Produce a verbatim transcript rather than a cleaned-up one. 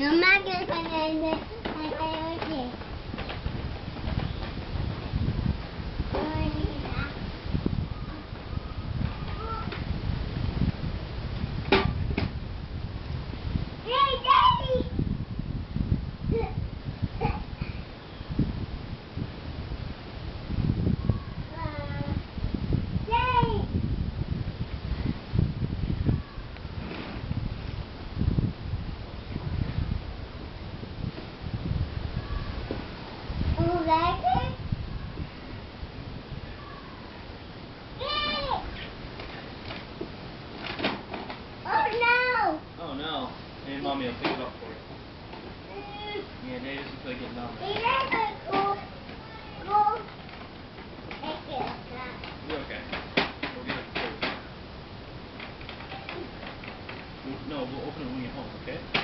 Mamma che prende la carota. Oh no. Maybe Mommy will pick it up for you. Yeah, Daddy doesn't feel like getting down there. You're okay. We'll get it for you. No, we'll open it when we get home, okay?